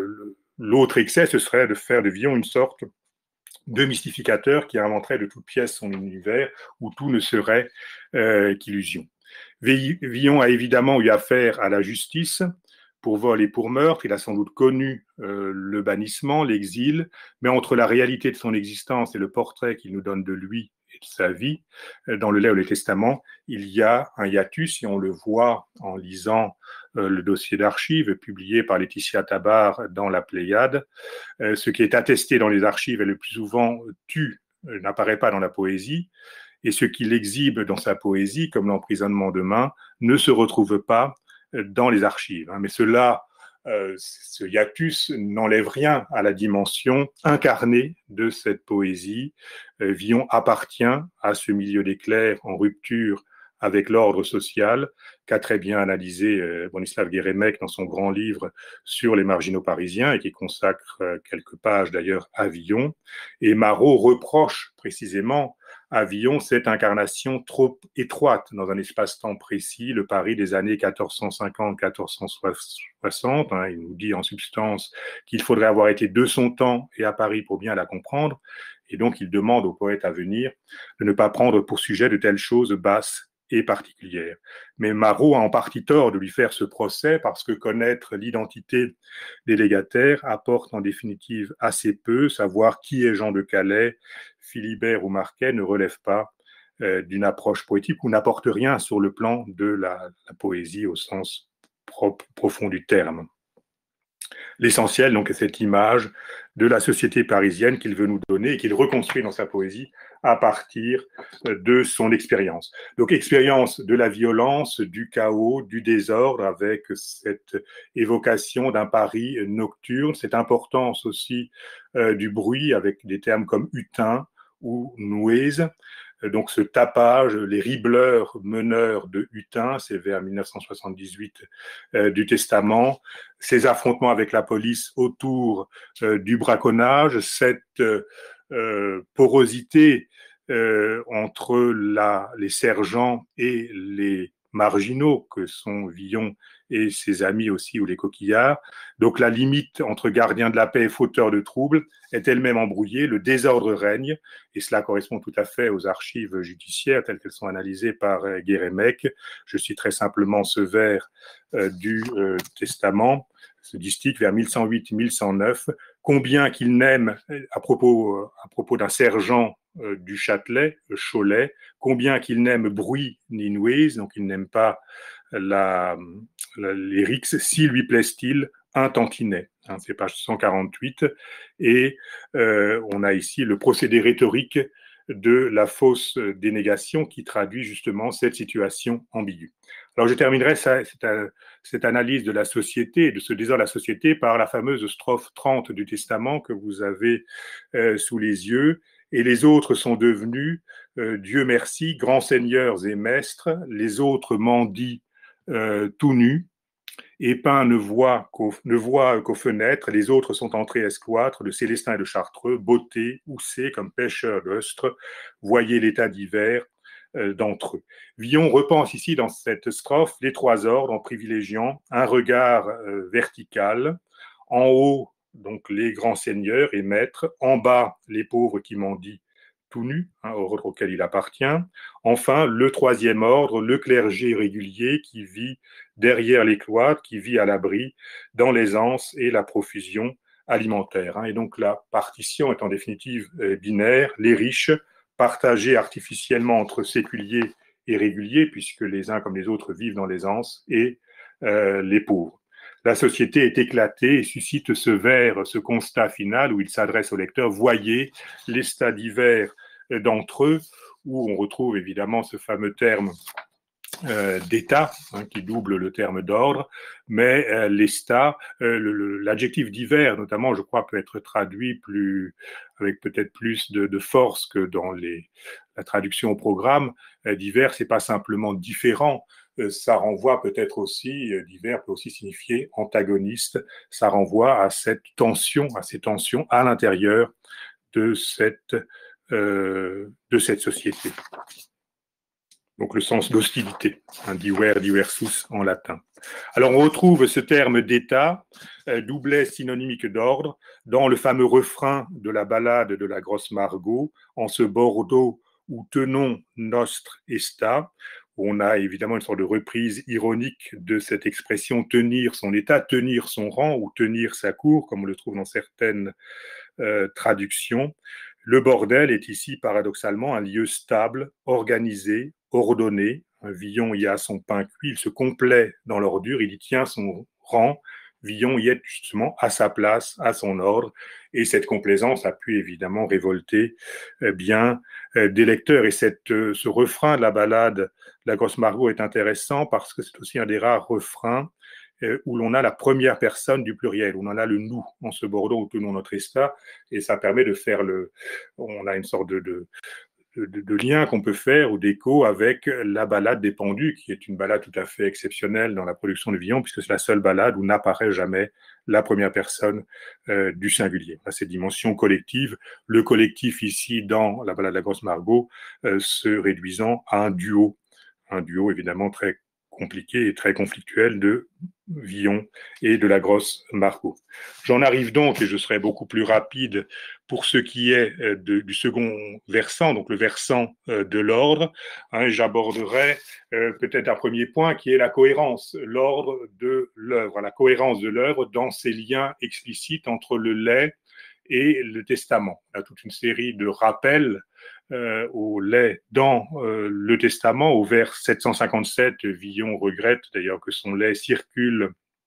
[SPEAKER 1] l'autre excès, ce serait de faire de Villon une sorte de mystificateur qui inventerait de toutes pièces son univers où tout ne serait euh, qu'illusion. Villon a évidemment eu affaire à la justice pour vol et pour meurtre. Il a sans doute connu euh, le bannissement, l'exil, mais entre la réalité de son existence et le portrait qu'il nous donne de lui et de sa vie, euh, dans le Lait ou le Testament, il y a un hiatus, et on le voit en lisant euh, le dossier d'archives publié par Laetitia Tabar dans la Pléiade. Euh, ce qui est attesté dans les archives et le plus souvent tu euh, n'apparaît pas dans la poésie, et ce qu'il exhibe dans sa poésie, comme l'emprisonnement de Main, ne se retrouve pas dans les archives. Mais cela, euh, ce hiatus n'enlève rien à la dimension incarnée de cette poésie. Euh, Villon appartient à ce milieu des clercs en rupture avec l'ordre social, qu'a très bien analysé euh, Bronislaw Geremek dans son grand livre sur les marginaux parisiens, et qui consacre euh, quelques pages d'ailleurs à Villon. Et Marot reproche précisément à Villon cette incarnation trop étroite dans un espace-temps précis, le Paris des années quatorze cent cinquante à quatorze cent soixante. Hein, il nous dit en substance qu'il faudrait avoir été de son temps et à Paris pour bien la comprendre. et donc il demande au poète à venir de ne pas prendre pour sujet de telles choses basses et particulières. Mais Marot a en partie tort de lui faire ce procès parce que connaître l'identité des légataires apporte en définitive assez peu. Savoir qui est Jean de Calais, Philibert ou Marquet ne relève pas euh, d'une approche poétique ou n'apporte rien sur le plan de la, la poésie au sens propre, profond du terme. L'essentiel, donc, est cette image de la société parisienne qu'il veut nous donner et qu'il reconstruit dans sa poésie à partir de son expérience. Donc, expérience de la violence, du chaos, du désordre, avec cette évocation d'un Paris nocturne, cette importance aussi euh, du bruit, avec des termes comme hutin ou nouez. Donc ce tapage, les ribleurs meneurs de Hutin, c'est vers mille neuf cent soixante-dix-huit euh, du Testament, ces affrontements avec la police autour euh, du braconnage, cette euh, porosité euh, entre la, les sergents et les marginaux que sont Villon et ses amis aussi, ou les coquillards. Donc la limite entre gardiens de la paix et fauteurs de troubles est elle-même embrouillée, le désordre règne, et cela correspond tout à fait aux archives judiciaires telles qu'elles sont analysées par euh, Guérémec. Je citerai simplement ce vers euh, du euh, Testament, ce distique vers mille cent huit mille cent neuf, combien qu'il n'aime, à propos, à propos d'un sergent euh, du Châtelet, Cholet, combien qu'il n'aime bruit ni nuise, donc il n'aime pas la, la, les rixes, si lui plaise-t-il un tantinet. Hein, c'est page cent quarante-huit. Et euh, on a ici le procédé rhétorique de la fausse dénégation qui traduit justement cette situation ambiguë. Alors je terminerai ça, cette, cette analyse de la société et de ce désordre de la société par la fameuse strophe trente du Testament que vous avez euh, sous les yeux. Et les autres sont devenus, euh, Dieu merci, grands seigneurs et maîtres, les autres mendient euh, tout nus, et Pin ne voit qu'aux, ne voit qu'aux fenêtres, les autres sont entrés escouâtres de Célestin et de Chartreux, bottés, houssés comme pêcheurs d'Eustre, voyez l'état d'hiver euh, d'entre eux. Villon repense ici dans cette strophe les trois ordres en privilégiant un regard euh, vertical, en haut donc les grands seigneurs et maîtres, en bas les pauvres qui mendient tout nus, hein, ordre auquel il appartient. Enfin, le troisième ordre, le clergé régulier qui vit derrière les cloîtres, qui vit à l'abri dans l'aisance et la profusion alimentaire. Hein. Et donc la partition est en définitive euh, binaire, les riches partagés artificiellement entre séculiers et réguliers, puisque les uns comme les autres vivent dans l'aisance, et euh, les pauvres. La société est éclatée et suscite ce vers, ce constat final où il s'adresse au lecteur. Voyez l'état divers d'entre eux, où on retrouve évidemment ce fameux terme euh, d'état, hein, qui double le terme d'ordre, mais euh, l'état, euh, l'adjectif divers, notamment, je crois, peut être traduit plus, avec peut-être plus de, de force que dans les, la traduction au programme. Euh, divers, c'est pas simplement différent, ça renvoie peut-être aussi, divers peut aussi signifier antagoniste, ça renvoie à cette tension, à ces tensions à l'intérieur de cette, euh, de cette société. Donc le sens d'hostilité, hein, diver, diversus en latin. Alors on retrouve ce terme d'état, euh, doublet synonymique d'ordre, dans le fameux refrain de la ballade de la grosse Margot, en ce Bordeaux où tenons nostre état. On a évidemment une sorte de reprise ironique de cette expression tenir son état, tenir son rang ou tenir sa cour, comme on le trouve dans certaines euh, traductions. Le bordel est ici paradoxalement un lieu stable, organisé, ordonné. Un Villon y a son pain cuit, il se complaît dans l'ordure, il y tient son rang. Villon y est justement à sa place, à son ordre, et cette complaisance a pu évidemment révolter eh bien eh, des lecteurs. Et cette, euh, ce refrain de la ballade de la grosse Margot est intéressant parce que c'est aussi un des rares refrains eh, où l'on a la première personne du pluriel, où on en a le nous en ce Bordeaux où tenons notre état, et ça permet de faire le, on a une sorte de, de De, de lien qu'on peut faire ou d'écho avec la ballade des pendus, qui est une ballade tout à fait exceptionnelle dans la production de Villon, puisque c'est la seule ballade où n'apparaît jamais la première personne euh, du singulier. À cette dimension collective, le collectif ici dans la ballade de la grosse Margot euh, se réduisant à un duo, un duo évidemment très compliqué et très conflictuel de Villon et de la grosse Margot. J'en arrive donc, et je serai beaucoup plus rapide pour ce qui est de, du second versant, donc le versant de l'ordre. Hein, j'aborderai euh, peut-être un premier point qui est la cohérence, l'ordre de l'œuvre, la cohérence de l'œuvre dans ses liens explicites entre le legs et le testament. Il y a toute une série de rappels euh, au lait dans euh, le testament. Au vers sept cent cinquante-sept, Villon regrette d'ailleurs que son lait circule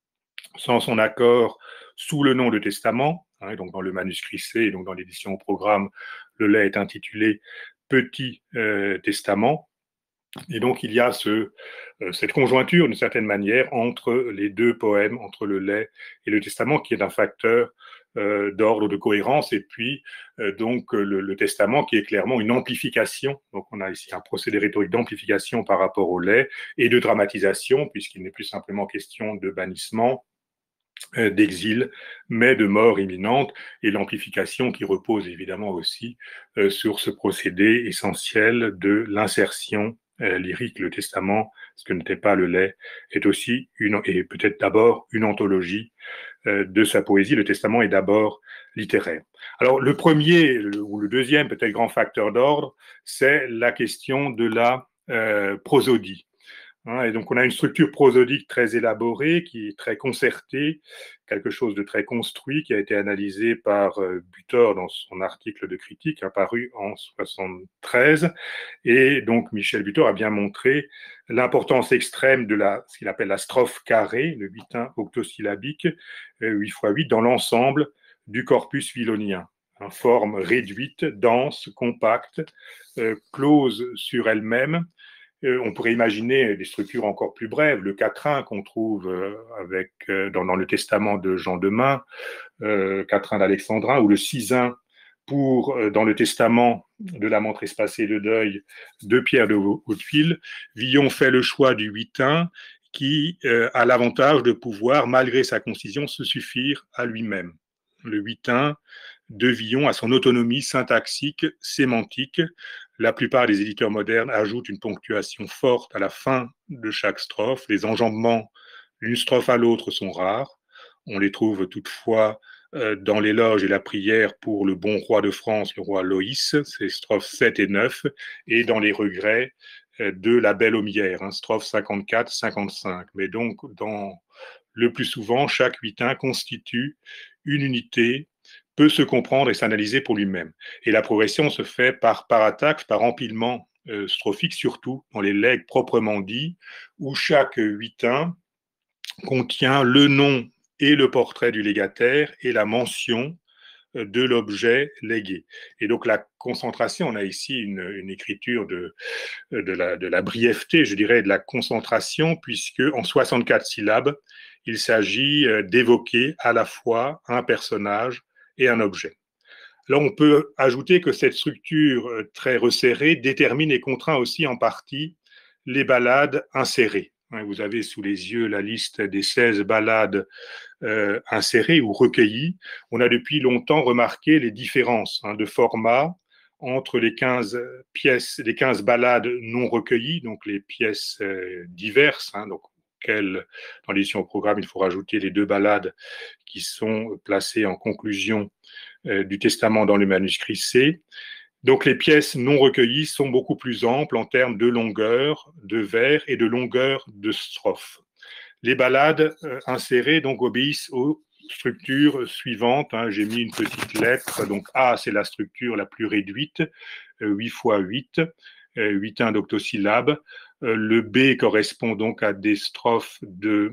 [SPEAKER 1] sans son accord sous le nom de testament. Hein, donc dans le manuscrit C, donc dans l'édition au programme, le lait est intitulé Petit euh, Testament. Et donc il y a ce, euh, cette conjointure, d'une certaine manière, entre les deux poèmes, entre le lait et le testament, qui est un facteur euh, d'ordre, de cohérence, et puis euh, donc le, le testament qui est clairement une amplification. Donc on a ici un procédé rhétorique d'amplification par rapport au lait et de dramatisation, puisqu'il n'est plus simplement question de bannissement, euh, d'exil, mais de mort imminente, et l'amplification qui repose évidemment aussi euh, sur ce procédé essentiel de l'insertion euh, lyrique. Le testament, ce que n'était pas le lait, est aussi une, et peut-être d'abord une anthologie euh, de sa poésie. Le testament est d'abord littéraire. Alors le premier, le, ou le deuxième peut-être grand facteur d'ordre, c'est la question de la euh, prosodie. Hein, et donc on a une structure prosodique très élaborée, qui est très concertée, quelque chose de très construit, qui a été analysé par euh, Butor dans son article de critique, apparu en soixante-treize. Et donc Michel Butor a bien montré l'importance extrême de la, ce qu'il appelle la strophe carrée, le huitain octosyllabique, euh, huit fois huit, dans l'ensemble du corpus villonien. En forme réduite, dense, compacte, euh, close sur elle-même. Euh, on pourrait imaginer des structures encore plus brèves, le quatrain qu'on trouve euh, avec, euh, dans, dans le testament de Jean de Main, euh, quatrain d'Alexandrin, ou le sisin pour, euh, dans le testament de la montre espacée de deuil de Pierre de Hauteville. Villon fait le choix du huitain qui euh, a l'avantage de pouvoir, malgré sa concision, se suffire à lui-même. Le huitain de Villon a son autonomie syntaxique, sémantique. La plupart des éditeurs modernes ajoutent une ponctuation forte à la fin de chaque strophe. Les enjambements d'une strophe à l'autre sont rares. On les trouve toutefois euh, dans l'éloge et la prière pour le bon roi de France, le roi Loïs, c'est strophes sept et neuf, et dans les regrets euh, de la belle Aumière, hein, strophes cinquante-quatre, cinquante-cinq. Mais donc, dans le plus souvent, chaque huitain constitue une unité, peut se comprendre et s'analyser pour lui-même. Et la progression se fait par parataxe, par empilement euh, strophique, surtout dans les legs proprement dits, où chaque huitain contient le nom et le portrait du légataire et la mention de l'objet légué. Et donc la concentration, on a ici une, une écriture de, de, la, de la brièveté, je dirais, de la concentration, puisque en soixante-quatre syllabes, il s'agit d'évoquer à la fois un personnage et un objet. Alors on peut ajouter que cette structure très resserrée détermine et contraint aussi en partie les ballades insérées. Vous avez sous les yeux la liste des seize ballades euh, insérées ou recueillies. On a depuis longtemps remarqué les différences hein, de format entre les quinze pièces, les quinze ballades non recueillies, donc les pièces euh, diverses, hein, donc auxquelles, dans l'édition au programme, il faut rajouter les deux ballades qui sont placées en conclusion euh, du testament dans le manuscrit C. Donc les pièces non recueillies sont beaucoup plus amples en termes de longueur de vers et de longueur de strophes. Les ballades euh, insérées donc obéissent aux structures suivantes. Hein. J'ai mis une petite lettre. Donc A, c'est la structure la plus réduite, euh, huit fois huit, euh, huitain d'octosyllabes. Euh, le B correspond donc à des strophes de,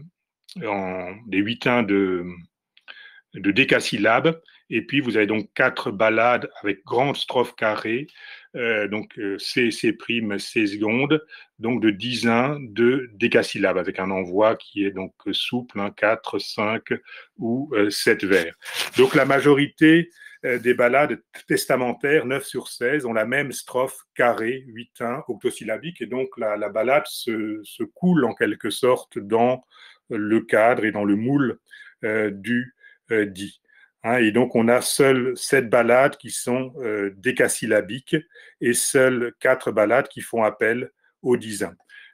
[SPEAKER 1] en, des huitains de, de décasyllabes. Et puis, vous avez donc quatre ballades avec grandes strophes carrées, euh, donc euh, C, C', C seconde, donc de dizains de décasyllabes, avec un envoi qui est donc souple, hein, quatre, cinq ou euh, sept vers. Donc, la majorité euh, des ballades testamentaires, neuf sur seize, ont la même strophe carrée, huitain, octosyllabique, et donc la, la ballade se, se coule en quelque sorte dans le cadre et dans le moule euh, du euh, dit. Hein, et donc, on a seules sept ballades qui sont euh, décasyllabiques et seules quatre ballades qui font appel au dizain.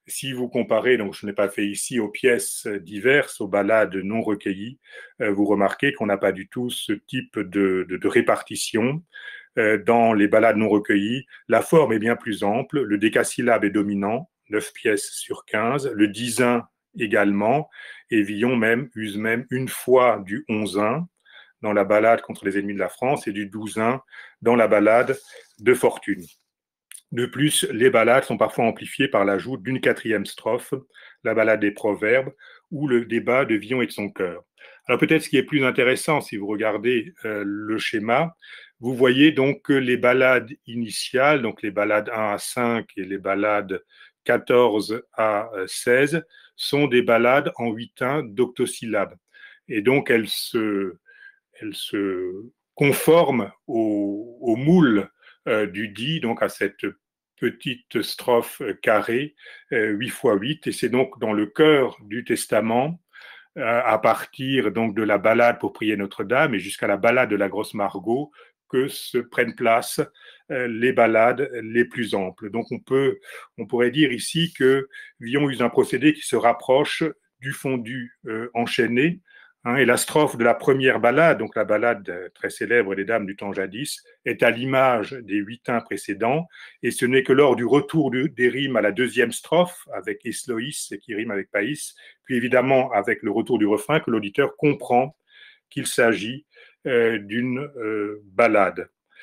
[SPEAKER 1] si vous comparez, donc je n'ai pas fait ici, aux pièces diverses, aux ballades non recueillies, euh, vous remarquez qu'on n'a pas du tout ce type de, de, de répartition. Euh, dans les ballades non recueillies, la forme est bien plus ample, le décasyllabe est dominant, neuf pièces sur quinze, le dizain également, et Villon même use même une fois du onzain dans la ballade contre les ennemis de la France et du douzain dans la ballade de Fortune. De plus, les ballades sont parfois amplifiées par l'ajout d'une quatrième strophe, la ballade des proverbes, ou le débat de Villon et de son cœur. Alors peut-être ce qui est plus intéressant, si vous regardez euh, le schéma, vous voyez donc que les ballades initiales, donc les ballades un à cinq et les ballades quatorze à seize, sont des ballades en huitains d'octosyllabes. Et donc elles se, elles se conforment au, au moule euh, du dit, donc à cette petite strophe carrée, euh, huit fois huit, et c'est donc dans le cœur du Testament, euh, à partir donc de la ballade pour prier Notre-Dame et jusqu'à la ballade de la Grosse Margot, que se prennent place euh, les ballades les plus amples. Donc on peut, on pourrait dire ici que Villon use un procédé qui se rapproche du fondu euh, enchaîné, hein, et la strophe de la première ballade, donc la ballade très célèbre des Dames du temps jadis, est à l'image des huitains précédents, et ce n'est que lors du retour de, des rimes à la deuxième strophe, avec Esloïs qui rime avec Païs, puis évidemment avec le retour du refrain, que l'auditeur comprend qu'il s'agit euh, d'une euh, ballade.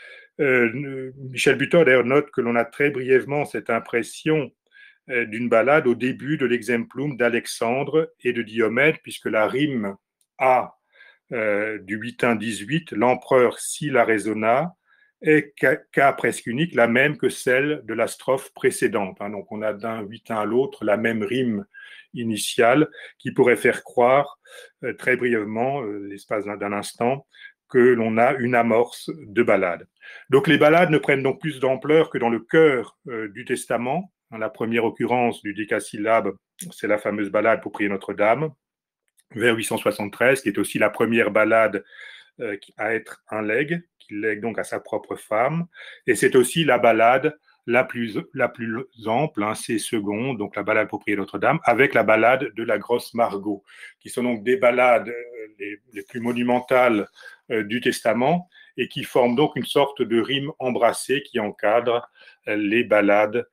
[SPEAKER 1] Euh, Michel Butor d'ailleurs note que l'on a très brièvement cette impression euh, d'une ballade au début de l'exemplum d'Alexandre et de Diomède, puisque la rime A euh, du huitain dix-huit, l'empereur si la raisonna, est cas presque unique, la même que celle de la strophe précédente. Hein. Donc on a d'un huitain à l'autre la même rime initiale qui pourrait faire croire euh, très brièvement, euh, l'espace d'un instant, que l'on a une amorce de ballade. Donc les ballades ne prennent donc plus d'ampleur que dans le cœur euh, du Testament. Dans la première occurrence du décasyllabe, c'est la fameuse ballade pour prier Notre-Dame, vers huit cent soixante-treize, qui est aussi la première ballade euh, à être un legs, qu'il lègue donc à sa propre femme. Et c'est aussi la ballade la plus, la plus ample, hein, c'est second, donc la ballade pour prier Notre-Dame, avec la ballade de la Grosse Margot, qui sont donc des ballades euh, les, les plus monumentales euh, du Testament, et qui forment donc une sorte de rime embrassée qui encadre euh, les ballades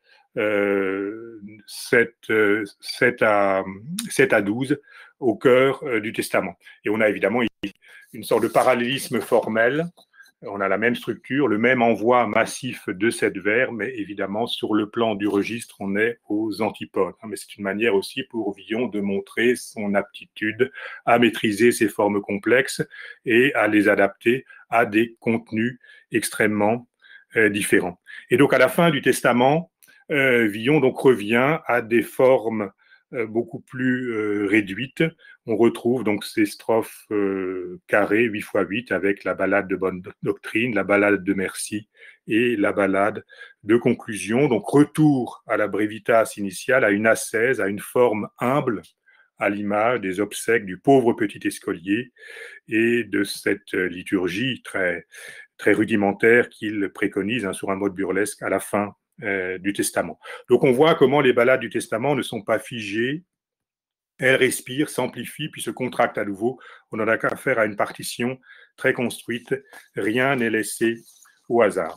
[SPEAKER 1] euh, sept, euh, sept, à, sept à douze au cœur euh, du Testament. Et on a évidemment une sorte de parallélisme formel. On a la même structure, le même envoi massif de sept vers, mais évidemment, sur le plan du registre, on est aux antipodes. Mais c'est une manière aussi pour Villon de montrer son aptitude à maîtriser ces formes complexes et à les adapter à des contenus extrêmement euh, différents. Et donc, à la fin du Testament, euh, Villon donc revient à des formes euh, beaucoup plus euh, réduites. On retrouve donc ces strophes euh, carrées, huit fois huit, avec la ballade de bonne doctrine, la ballade de merci et la ballade de conclusion. Donc retour à la brevitas initiale, à une ascèse, à une forme humble, à l'image des obsèques du pauvre petit escolier et de cette liturgie très, très rudimentaire qu'il préconise hein, sur un mode burlesque à la fin euh, du Testament. Donc on voit comment les ballades du Testament ne sont pas figées, elles respirent, s'amplifient, puis se contractent à nouveau. On en a affaire à une partition très construite. Rien n'est laissé au hasard.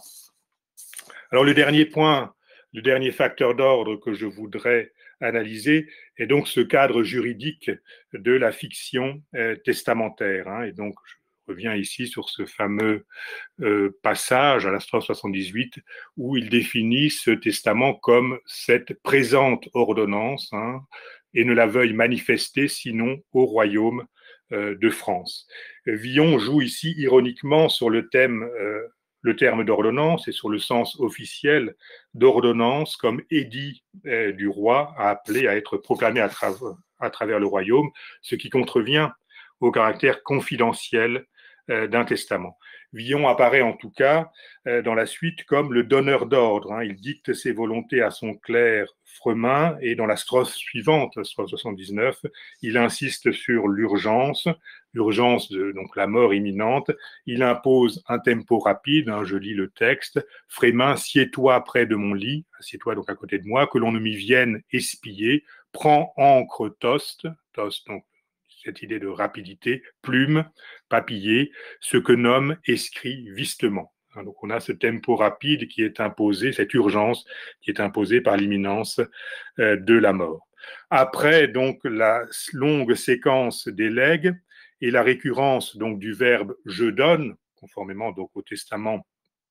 [SPEAKER 1] Alors le dernier point, le dernier facteur d'ordre que je voudrais analyser est donc ce cadre juridique de la fiction euh, testamentaire. Hein, et donc je reviens ici sur ce fameux euh, passage à la strophe soixante-dix-huit où il définit ce testament comme cette présente ordonnance, hein, et ne la veuille manifester sinon au royaume euh, de France. Villon joue ici ironiquement sur le thème, euh, le terme d'ordonnance et sur le sens officiel d'ordonnance comme édit euh, du roi à appeler à être proclamé à, tra à travers le royaume, ce qui contrevient au caractère confidentiel euh, d'un testament. Villon apparaît en tout cas euh, dans la suite comme le donneur d'ordre. Hein. Il dicte ses volontés à son clerc Fremin et dans la strophe suivante, strophe soixante-dix-neuf, il insiste sur l'urgence, l'urgence de donc la mort imminente. Il impose un tempo rapide, hein, je lis le texte, Fremin, sieds-toi près de mon lit, assieds-toi donc à côté de moi, que l'on ne m'y vienne espiller, prends encre toste, toste donc cette idée de rapidité, plume, papier, ce que nomme escrit vistement. Donc on a ce tempo rapide qui est imposé, cette urgence qui est imposée par l'imminence euh, de la mort. Après donc la longue séquence des legs et la récurrence donc du verbe je donne, conformément donc au testament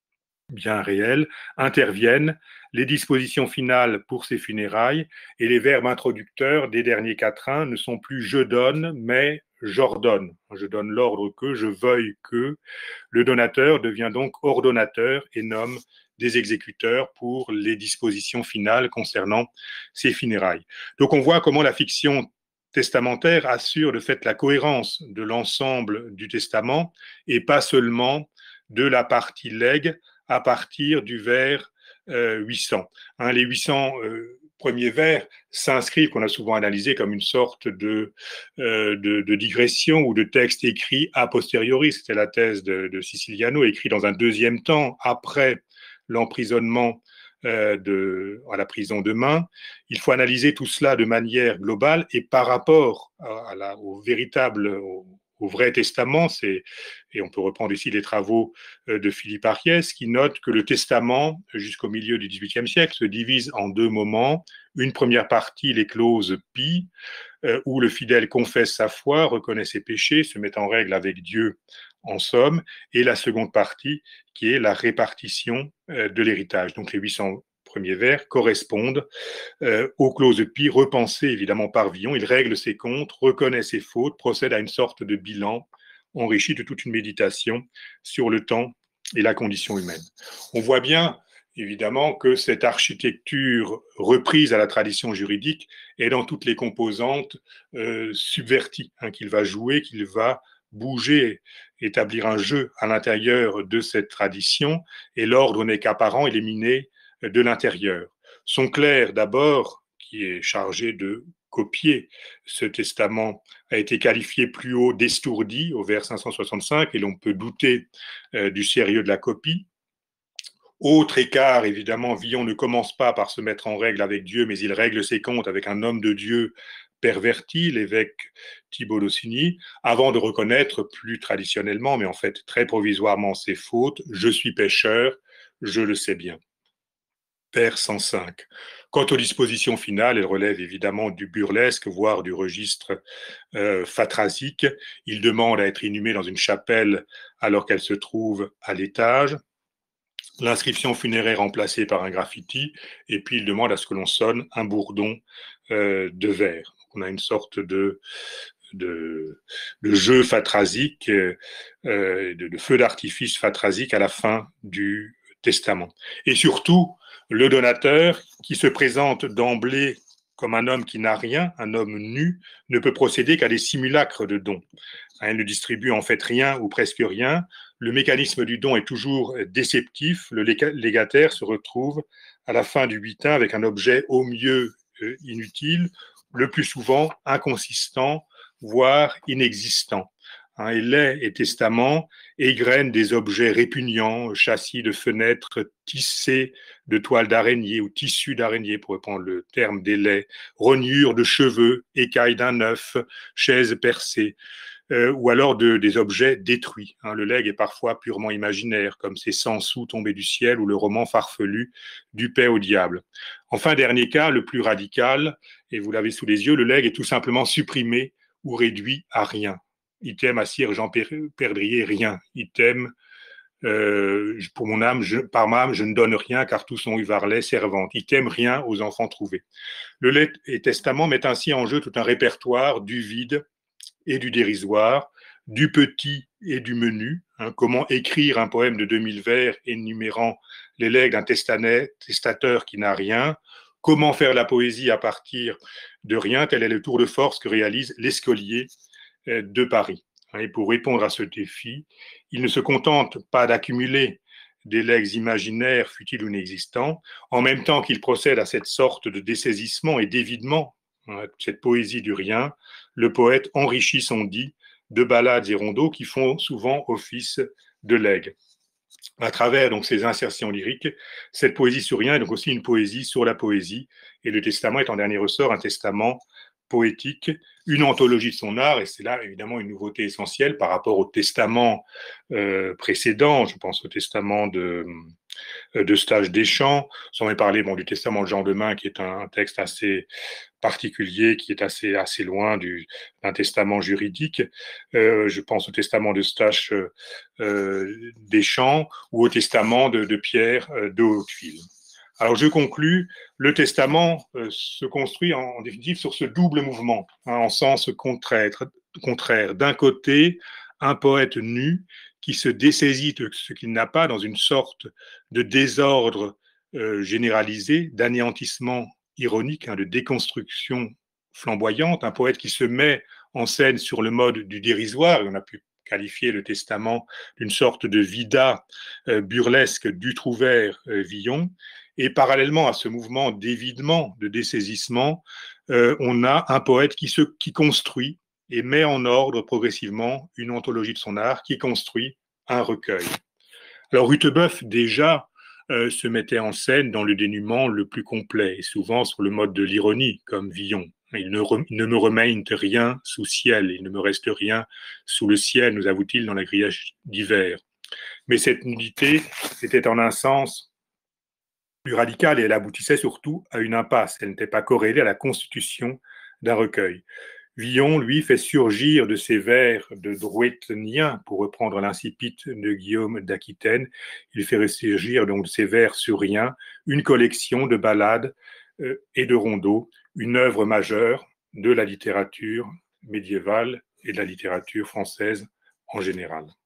[SPEAKER 1] bien réel, interviennent les dispositions finales pour ces funérailles et les verbes introducteurs des derniers quatrains ne sont plus je donne, mais j'ordonne. Je donne l'ordre que, je veuille que. Le donateur devient donc ordonnateur et nomme des exécuteurs pour les dispositions finales concernant ces funérailles. Donc on voit comment la fiction testamentaire assure de fait la cohérence de l'ensemble du testament et pas seulement de la partie legs à partir du vers euh, huit cents. Hein, les huit cents euh, premiers vers s'inscrivent, qu'on a souvent analysé comme une sorte de, euh, de, de digression ou de texte écrit a posteriori. C'était la thèse de, de Siciliano, écrit dans un deuxième temps, après l'emprisonnement euh, de, à la prison de Main. Il faut analyser tout cela de manière globale et par rapport à, à la, au véritable... Au, au vrai testament, c'est, et on peut reprendre ici les travaux de Philippe Ariès, qui note que le testament, jusqu'au milieu du dix-huitième siècle, se divise en deux moments. Une première partie, les clauses Pi, euh, où le fidèle confesse sa foi, reconnaît ses péchés, se met en règle avec Dieu, en somme, et la seconde partie, qui est la répartition euh, de l'héritage. Donc les huit cents premiers vers correspondent euh, aux clauses Pi, repensées évidemment par Villon. Il règle ses comptes, reconnaît ses fautes, procède à une sorte de bilan enrichi de toute une méditation sur le temps et la condition humaine. On voit bien, évidemment, que cette architecture reprise à la tradition juridique est dans toutes les composantes euh, subvertie, hein, qu'il va jouer, qu'il va bouger, établir un jeu à l'intérieur de cette tradition, et l'ordre n'est qu'apparent, il est miné de l'intérieur. Son clerc, d'abord, qui est chargé de copier ce testament, a été qualifié plus haut d'estourdi au vers cinq cent soixante-cinq, et l'on peut douter euh, du sérieux de la copie. Autre écart, évidemment, Villon ne commence pas par se mettre en règle avec Dieu, mais il règle ses comptes avec un homme de Dieu perverti, l'évêque Thibaut d'Aussigny, avant de reconnaître plus traditionnellement, mais en fait très provisoirement, ses fautes. Je suis pécheur, je le sais bien. Vers cent cinq. Quant aux dispositions finales, elles relèvent évidemment du burlesque, voire du registre euh, fathrasique. Il demande à être inhumé dans une chapelle alors qu'elle se trouve à l'étage. L'inscription funéraire remplacée par un graffiti, et puis il demande à ce que l'on sonne un bourdon euh, de verre. On a une sorte de, de, de jeu fathrasique, euh, de, de feu d'artifice fathrasique à la fin du testament. Et surtout, le donateur, qui se présente d'emblée comme un homme qui n'a rien, un homme nu, ne peut procéder qu'à des simulacres de dons. Il ne distribue en fait rien ou presque rien. Le mécanisme du don est toujours déceptif. Le légataire se retrouve à la fin du butin avec un objet au mieux euh, inutile, le plus souvent inconsistant, voire inexistant. Hein, et lait et testament égrènent des objets répugnants, châssis de fenêtres tissés de toiles d'araignée ou tissus d'araignée, pour reprendre le terme des laits, rognures de cheveux, écailles d'un œuf, chaises percées. Euh, ou alors de, des objets détruits. Hein. Le legs est parfois purement imaginaire, comme ces cent sous tombés du ciel ou le roman farfelu du paix au diable. Enfin, dernier cas, le plus radical, et vous l'avez sous les yeux, le legs est tout simplement supprimé ou réduit à rien. Item à Sire Jean Perdrier, rien. Item, euh, pour mon âme, je, par ma âme, je ne donne rien, car tous sont eu varlet, servante. Item, rien aux enfants trouvés. Le legs et testament mettent ainsi en jeu tout un répertoire du vide et du dérisoire, du petit et du menu. Hein, comment écrire un poème de deux mille vers énumérant les legs d'un testateur qui n'a rien. Comment faire la poésie à partir de rien. Tel est le tour de force que réalise l'Escolier de Paris. Et pour répondre à ce défi, il ne se contente pas d'accumuler des legs imaginaires, futiles ou inexistants, en même temps qu'il procède à cette sorte de dessaisissement et d'évidement, cette poésie du rien, le poète enrichit son dit de ballades et rondeaux qui font souvent office de legs. À travers donc ces insertions lyriques, cette poésie sur rien est donc aussi une poésie sur la poésie, et le testament est en dernier ressort un testament poétique, une anthologie de son art, et c'est là évidemment une nouveauté essentielle par rapport au testament euh, précédent, je pense au testament de, de Stage Deschamps, sans même parler bon, du testament de Jean Demain, qui est un, un texte assez particulier, qui est assez, assez loin du, d'un testament juridique. Euh, je pense au testament de Stache euh, Deschamps ou au testament de, de Pierre euh, de Hauteville. Alors je conclus, le testament euh, se construit en, en définitive sur ce double mouvement, hein, en sens contraire. contraire. D'un côté, un poète nu qui se dessaisit de ce qu'il n'a pas dans une sorte de désordre euh, généralisé, d'anéantissement ironique, hein, de déconstruction flamboyante, un poète qui se met en scène sur le mode du dérisoire, et on a pu qualifier le testament d'une sorte de vida euh, burlesque du Trouvert-Villon, euh, et parallèlement à ce mouvement d'évidement, de dessaisissement, euh, on a un poète qui, se, qui construit et met en ordre progressivement une anthologie de son art, qui construit un recueil. Alors Rutebeuf, déjà, euh, se mettait en scène dans le dénuement le plus complet, et souvent sur le mode de l'ironie, comme Villon. Il ne, re, il ne me remaine rien sous ciel, il ne me reste rien sous le ciel, nous avoue-t-il dans la grillage d'hiver. Mais cette nudité était en un sens plus radicale, et elle aboutissait surtout à une impasse. Elle n'était pas corrélée à la constitution d'un recueil. Villon, lui, fait surgir de ses vers de drouettenien, pour reprendre l'incipit de Guillaume d'Aquitaine, il fait surgir donc de ses vers sur rien, une collection de ballades euh, et de rondeaux, une œuvre majeure de la littérature médiévale et de la littérature française en général.